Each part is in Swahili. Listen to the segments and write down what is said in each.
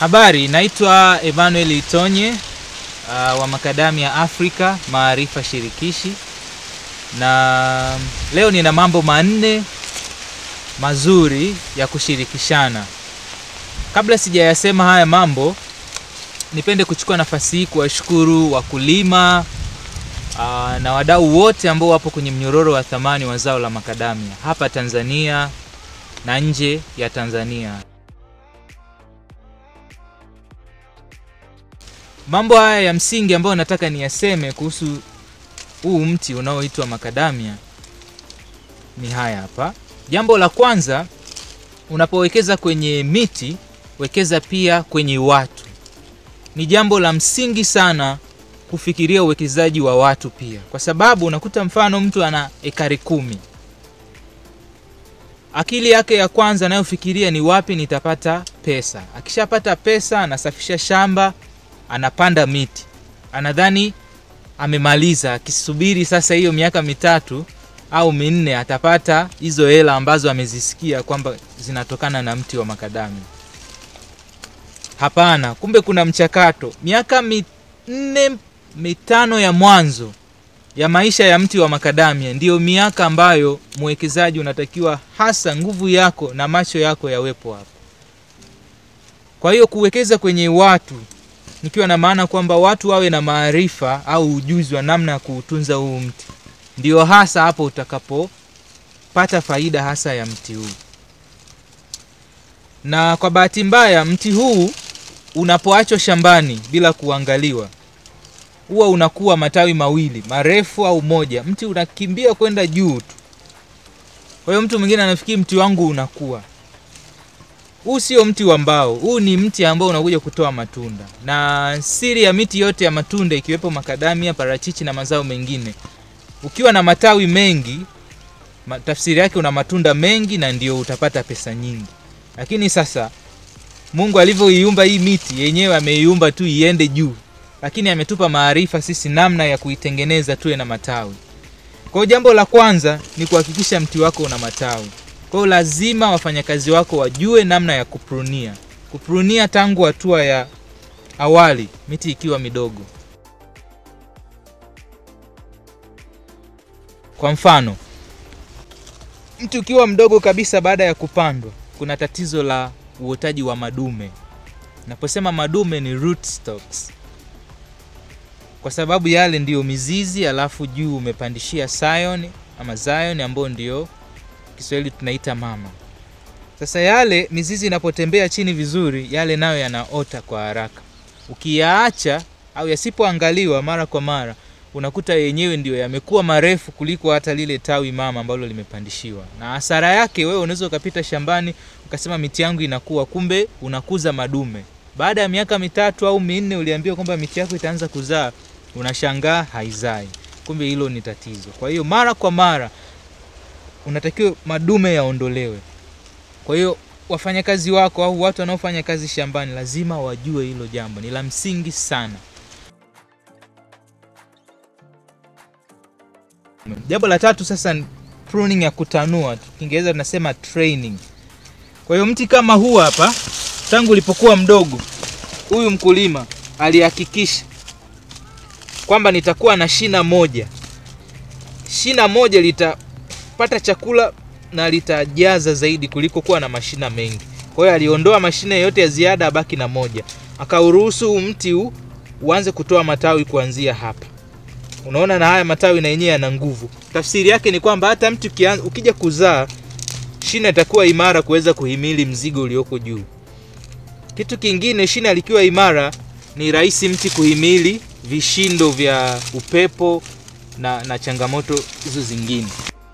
Habari, naitwa Emmanuel Itonye wa Macadamia Africa Maarifa Shirikishi, na leo nina mambo manne mazuri ya kushirikishana. Kabla sijayasema haya mambo, nipende kuchukua nafasi hii kuwashukuru wakulima na wadau wote ambao wapo kwenye mnyororo wa thamani wa zao la macadamia hapa Tanzania na nje ya Tanzania. Mambo haya ya msingi ambayo nataka niyaseme kuhusu huu mti unaoitwa macadamia ni haya hapa. Jambo la kwanza, unapowekeza kwenye miti, wekeza pia kwenye watu. Ni jambo la msingi sana kufikiria uwekezaji wa watu pia, kwa sababu unakuta mfano mtu ana ekari 10. Akili yake ya kwanza anayofikiria ni wapi nitapata pesa. Akishapata pesa, anasafisha shamba, anapanda miti. Anadhani amemaliza, akisubiri sasa hiyo miaka 3 au 4 atapata hizo hela ambazo amezisikia kwamba zinatokana na mti wa macadamia. Hapana, kumbe kuna mchakato. Miaka 4-5 ya mwanzo ya maisha ya mti wa macadamia ndio miaka ambayo mwekezaji unatakiwa hasa nguvu yako na macho yako yawepo hapo. Kwa hiyo kuwekeza kwenye watu, nikiwa na maana kwamba watu wawe na maarifa au ujuzi wa namna ya kuutunza huu mti, ndio hasa hapo utakapopata faida hasa ya mti huu. Na kwa bahati mbaya, mti huu unapoachwa shambani bila kuangaliwa, huwa unakuwa matawi mawili marefu au moja, mti unakimbia kwenda juu tu. Kwa hiyo mtu mwingine anafikiri mti wangu unakuwa. Huu sio mti wa mbao, huu ni mti ambao unakuja kutoa matunda. Na siri ya miti yote ya matunda ikiwepo macadamia, parachichi na mazao mengine, ukiwa na matawi mengi, tafsiri yake una matunda mengi na ndio utapata pesa nyingi. Lakini sasa Mungu alivyoiumba hii miti, yenyewe ameiumba tu iende juu, lakini ametupa maarifa sisi namna ya kuitengeneza tuwe na matawi. Kwa hiyo jambo la kwanza ni kuhakikisha mti wako una matawi. Kwa hiyo lazima wafanyakazi wako wajue namna ya kuprunia. Kuprunia tangu hatua ya awali, miti ikiwa midogo. Kwa mfano, mti ukiwa mdogo kabisa baada ya kupandwa, kuna tatizo la uotaji wa madume. Naposema madume ni root stocks. Kwa sababu yale ndiyo mizizi, alafu juu umepandishia scion ama zion ambao ndio Kiswahili tunaita mama. Sasa yale mizizi inapotembea chini vizuri, yale nayo yanaota kwa haraka. Ukiyaacha au yasipoangaliwa mara kwa mara, unakuta yenyewe ndio yamekuwa marefu kuliko hata lile tawi mama ambalo limepandishiwa. Na hasara yake, wewe unaweza ukapita shambani ukasema miti yangu inakuwa, kumbe unakuza madume. Baada ya miaka 3 au 4 uliambiwa kwamba miti yako itaanza kuzaa, unashangaa haizai. Kumbe hilo ni tatizo. Kwa hiyo mara kwa mara unatakiwa madume yaondolewe. Kwa hiyo wafanyakazi wako au watu wanaofanya kazi shambani lazima wajue hilo jambo, ni la msingi sana. Jambo la tatu sasa, pruning ya kutanua, Kiingereza tunasema training. Kwa hiyo mti kama huu hapa, tangu ulipokuwa mdogo, huyu mkulima alihakikisha kwamba nitakuwa na shina moja. Shina moja litapata chakula na litajaza zaidi kuliko kuwa na mashina mengi. Kwa hiyo aliondoa mashina yote ya ziada, abaki na moja. Akauruhusu mti huu uanze kutoa matawi kuanzia hapa. Unaona, na haya matawi na yenyewe yana nguvu. Tafsiri yake ni kwamba hata mti ukija kuzaa, shina itakuwa imara kuweza kuhimili mzigo ulioko juu. Kitu kingine, shina likiwa imara, ni rahisi mti kuhimili vishindo vya upepo na changamoto hizo zingine.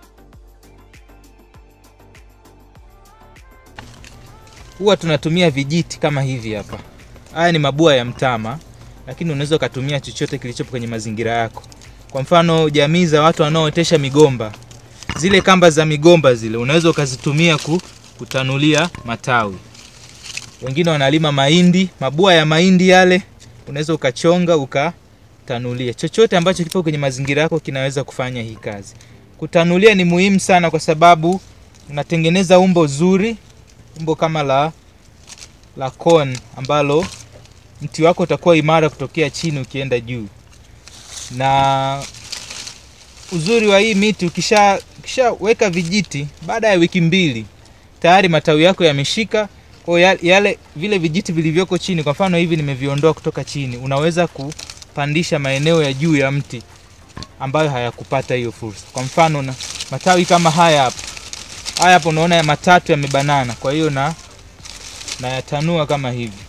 Huwa tunatumia vijiti kama hivi hapa. Haya ni mabua ya mtama, lakini unaweza kutumia chochote kilichopo kwenye mazingira yako. Kwa mfano, jamii za watu wanaootesha migomba, zile kamba za migomba zile unaweza ukazitumia kutanulia matawi. Wengine wanalima mahindi, mabua ya mahindi yale unaweza ukachonga ukatanulia. Chochote ambacho kipo kwenye mazingira yako kinaweza kufanya hii kazi. Kutanulia ni muhimu sana kwa sababu unatengeneza umbo zuri, umbo kama la la cone ambalo mti wako utakuwa imara kutokea chini ukienda juu. Na uzuri wa hii miti ukishaweka vijiti, baada ya wiki 2 tayari matawi yako yameshika. Kwa yale vile vijiti vilivyoko chini, kwa mfano hivi nimeviondoa kutoka chini, unaweza kupandisha maeneo ya juu ya mti ambayo hayakupata hiyo fursa. Kwa mfano na matawi kama haya hapo unaona ya matatu yamebanana, kwa hiyo na yatanua kama hivi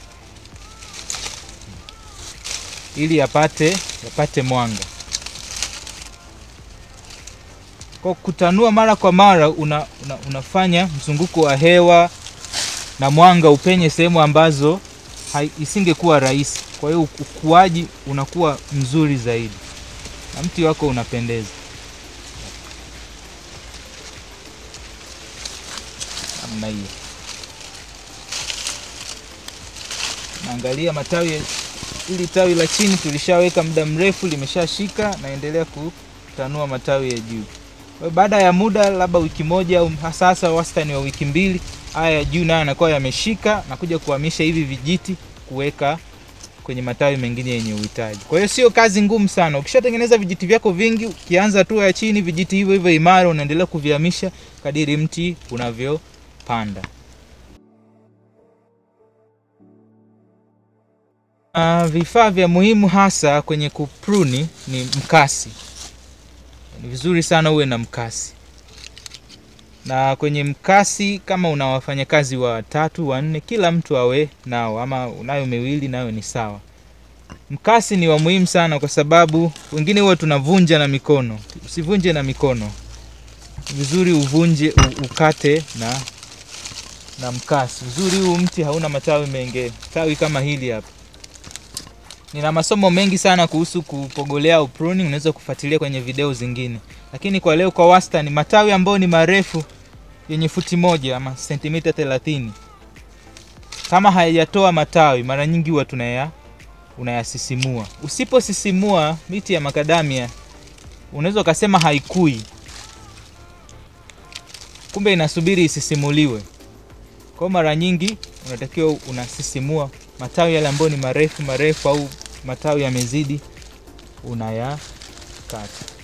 ili yapate mwanga. Kwa kutanua mara kwa mara unafanya mzunguko wa hewa na mwanga upenye sehemu ambazo isingekuwa rahisi. Kwa hiyo ukuaji unakuwa mzuri zaidi na mti wako unapendeza. Namna hiyo. Naangalia matawi, ili tawi la chini tulishaweka muda mrefu, limeshashika, naendelea kutanua matawi ya juu. Baada ya muda labda wiki 1 au sasa wastani wa wiki 2, haya ya juu nayo yanakuwa yameshika na kuja kuhamisha hivi vijiti kuweka kwenye matawi mengine yenye uhitaji. Kwa hiyo sio kazi ngumu sana. Ukishatengeneza vijiti vyako vingi, ukianza tu ya chini, vijiti hivyo hivyo imara unaendelea kuvihamisha kadiri mti unavyopanda. Vifaa vya muhimu hasa kwenye kupruni ni mkasi. Ni vizuri sana uwe na mkasi. Na kwenye mkasi, kama una wafanyakazi 3, 4, kila mtu awe nao, ama unayo 2 nayo ni sawa. Mkasi ni wa muhimu sana kwa sababu wengine huwa tunavunja na mikono. Usivunje na mikono. Vizuri uvunje, ukate na mkasi. Vizuri huu mti hauna matawi mengi. Tawi kama hili hapa. Nina masomo mengi sana kuhusu kupogolea au pruning, unaweza kufuatilia kwenye video zingine. Lakini kwa leo, kwa wastani, matawi ambayo ni marefu yenye futi 1 ama sentimita 30, kama hayajatoa matawi, mara nyingi huwa unayasisimua. Usiposisimua miti ya macadamia, unaweza ukasema haikui, kumbe inasubiri isisimuliwe. Kwa mara nyingi unatakiwa unasisimua matawi yale ambayo ni marefu au matawi yamezidi, unayakata.